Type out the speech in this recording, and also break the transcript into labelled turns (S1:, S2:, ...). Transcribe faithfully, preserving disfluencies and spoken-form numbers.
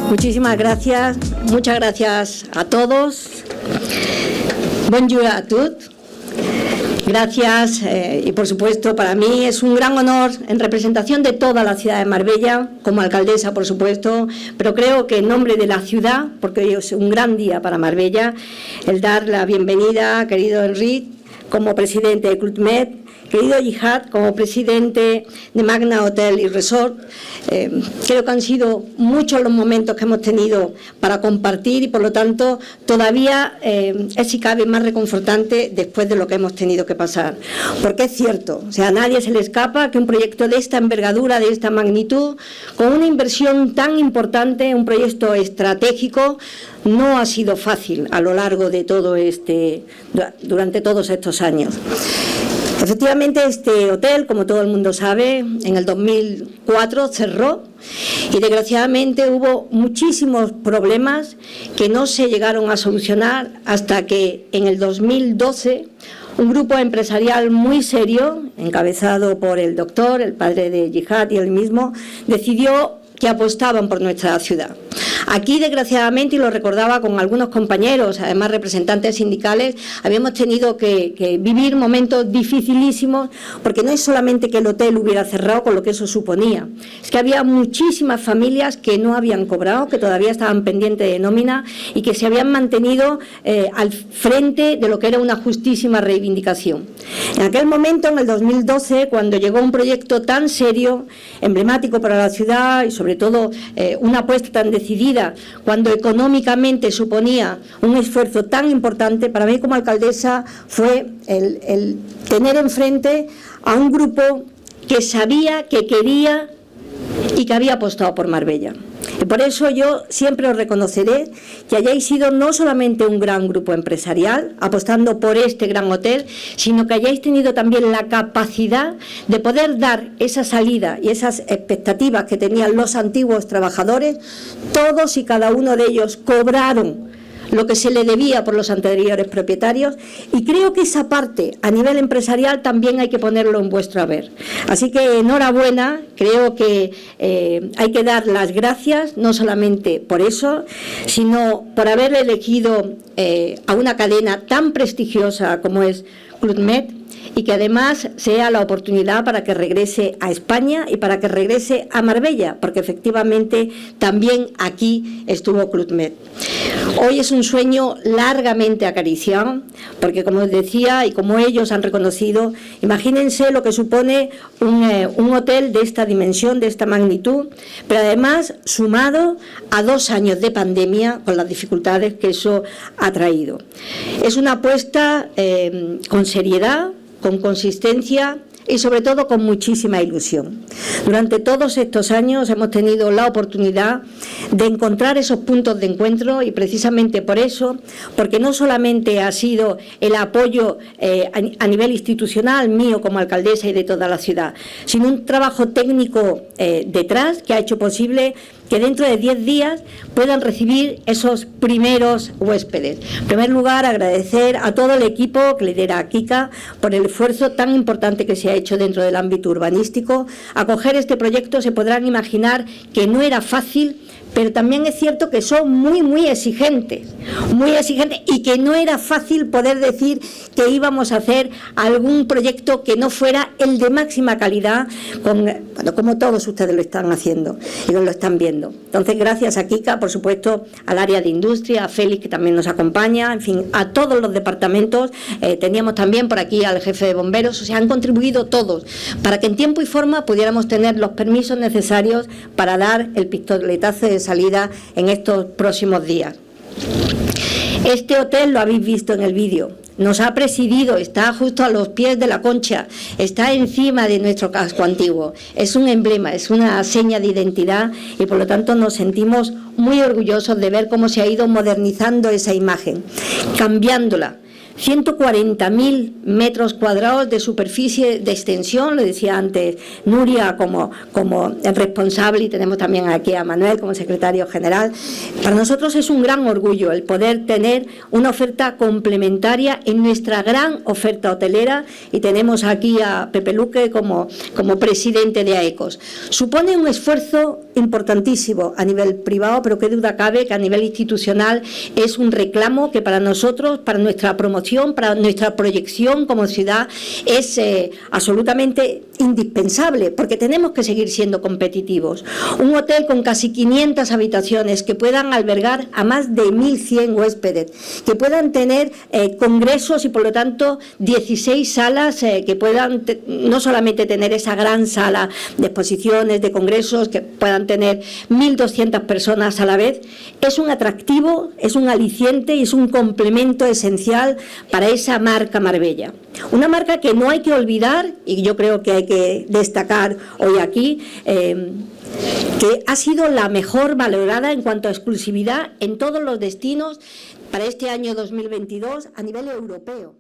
S1: Muchísimas gracias, muchas gracias a todos. Bonjour a tous. Gracias eh, y por supuesto para mí es un gran honor en representación de toda la ciudad de Marbella, como alcaldesa por supuesto, pero creo que en nombre de la ciudad, porque hoy es un gran día para Marbella, el dar la bienvenida, querido Enric, como presidente de Club Med, querido Jihad, como presidente de Magna Hotel y Resort. Eh, creo que han sido muchos los momentos que hemos tenido para compartir y por lo tanto todavía eh, es si cabe más reconfortante después de lo que hemos tenido que pasar. Porque es cierto, o sea, a nadie se le escapa que un proyecto de esta envergadura, de esta magnitud, con una inversión tan importante, un proyecto estratégico, no ha sido fácil a lo largo de todo este, durante todos estos años. Efectivamente, este hotel, como todo el mundo sabe, en el dos mil cuatro cerró y desgraciadamente hubo muchísimos problemas que no se llegaron a solucionar hasta que en el dos mil doce un grupo empresarial muy serio, encabezado por el doctor, el padre de Jihad y él mismo, decidió que apostaban por nuestra ciudad. Aquí, desgraciadamente, y lo recordaba con algunos compañeros, además representantes sindicales, habíamos tenido que, que vivir momentos dificilísimos, porque no es solamente que el hotel hubiera cerrado con lo que eso suponía, es que había muchísimas familias que no habían cobrado, que todavía estaban pendientes de nómina y que se habían mantenido eh, al frente de lo que era una justísima reivindicación. En aquel momento, en el dos mil doce, cuando llegó un proyecto tan serio, emblemático para la ciudad y sobre todo eh, una apuesta tan decidida, cuando económicamente suponía un esfuerzo tan importante, para mí como alcaldesa fue el, el tener enfrente a un grupo que sabía, que quería y que había apostado por Marbella. Y por eso yo siempre os reconoceré que hayáis sido no solamente un gran grupo empresarial apostando por este gran hotel, sino que hayáis tenido también la capacidad de poder dar esa salida y esas expectativas que tenían los antiguos trabajadores. Todos y cada uno de ellos cobraron lo que se le debía por los anteriores propietarios y creo que esa parte a nivel empresarial también hay que ponerlo en vuestro haber. Así que enhorabuena, creo que eh, hay que dar las gracias no solamente por eso, sino por haber elegido eh, a una cadena tan prestigiosa como es Club Med, y que además sea la oportunidad para que regrese a España y para que regrese a Marbella, porque efectivamente también aquí estuvo Club Med. Hoy es un sueño largamente acariciado, porque como os decía y como ellos han reconocido, imagínense lo que supone un, eh, un hotel de esta dimensión, de esta magnitud, pero además sumado a dos años de pandemia con las dificultades que eso ha traído. Es una apuesta eh, con seriedad, con consistencia y sobre todo con muchísima ilusión. Durante todos estos años hemos tenido la oportunidad de encontrar esos puntos de encuentro y precisamente por eso, porque no solamente ha sido el apoyo eh, a, a nivel institucional mío como alcaldesa y de toda la ciudad, sino un trabajo técnico eh, detrás que ha hecho posible que dentro de diez días puedan recibir esos primeros huéspedes. En primer lugar, agradecer a todo el equipo que lidera Kika por el esfuerzo tan importante que se ha hecho dentro del ámbito urbanístico. Acoger este proyecto se podrán imaginar que no era fácil, pero también es cierto que son muy, muy exigentes, muy exigentes y que no era fácil poder decir que íbamos a hacer algún proyecto que no fuera el de máxima calidad, con, bueno, como todos ustedes lo están haciendo y lo están viendo. Entonces, gracias a Kika, por supuesto, al área de industria, a Félix, que también nos acompaña, en fin, a todos los departamentos. Eh, teníamos también por aquí al jefe de bomberos, o sea, han contribuido todos para que en tiempo y forma pudiéramos tener los permisos necesarios para dar el pistoletazo de salida en estos próximos días. Este hotel lo habéis visto en el vídeo, nos ha presidido, está justo a los pies de la Concha, está encima de nuestro casco antiguo, es un emblema, es una seña de identidad y por lo tanto nos sentimos muy orgullosos de ver cómo se ha ido modernizando esa imagen, cambiándola. ciento cuarenta mil metros cuadrados de superficie de extensión, lo decía antes Nuria como, como el responsable, y tenemos también aquí a Manuel como secretario general. Para nosotros es un gran orgullo el poder tener una oferta complementaria en nuestra gran oferta hotelera, y tenemos aquí a Pepe Luque como, como presidente de AECOS. Supone un esfuerzo importantísimo a nivel privado, pero qué duda cabe que a nivel institucional es un reclamo que para nosotros, para nuestra promoción, para nuestra proyección como ciudad, es eh, absolutamente indispensable, porque tenemos que seguir siendo competitivos. Un hotel con casi quinientas habitaciones que puedan albergar a más de mil cien huéspedes, que puedan tener eh, congresos y por lo tanto dieciséis salas eh, que puedan no solamente tener esa gran sala de exposiciones, de congresos, que puedan tener mil doscientas personas a la vez, es un atractivo, es un aliciente y es un complemento esencial para esa marca Marbella. Una marca que no hay que olvidar, y yo creo que hay que destacar hoy aquí, eh, que ha sido la mejor valorada en cuanto a exclusividad en todos los destinos para este año dos mil veintidós a nivel europeo.